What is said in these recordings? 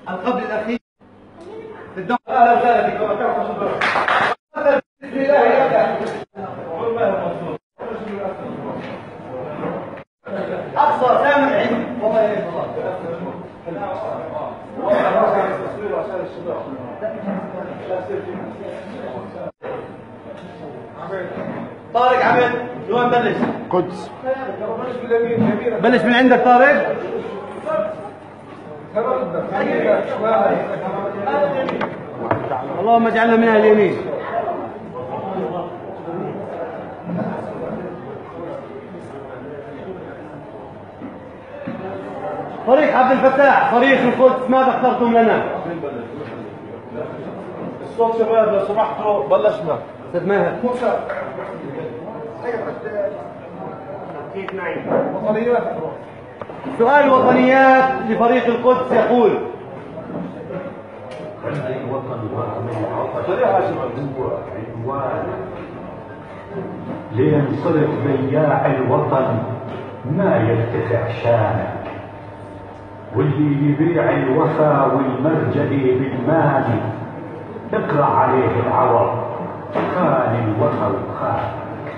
القبل الأخير في الدولة. أهلا وسهلا بكم. بسم الله يبدأ. أقصى ثامن عندي. والله يا طارق عبد، شلون بلش؟ قدس. بلش من عندك طارق؟ اللهم اجعلنا من اهل اليمين. فريق عبد الفتاح، فريق القدس، ماذا اخترتم لنا؟ الصوت شباب لو سمحتوا بلشنا. استاذ ماهر. سؤال الوطنيات لفريق القدس يقول: الوطن هو عنوان لينصرف بياع الوطن ما يرتفع شانه، واللي يبيع الوفا والمرجئ بالمال اقرا عليه العوض خان الوفا وخان.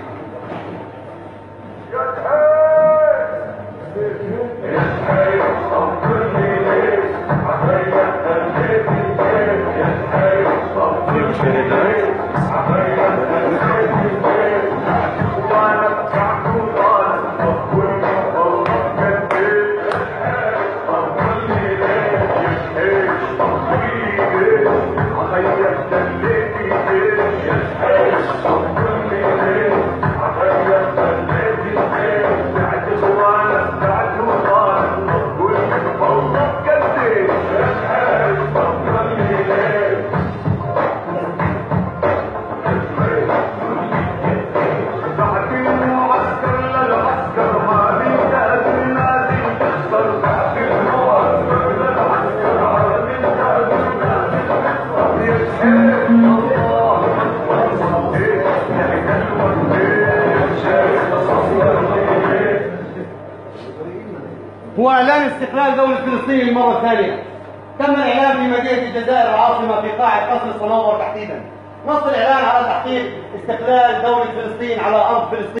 هو إعلان استقلال دولة فلسطين للمرة الثانية. تم الإعلان في مدينة الجزائر العاصمة في قاعة قصر الصنوبر تحديدا. نص الإعلان على تحقيق استقلال دولة فلسطين على أرض فلسطين.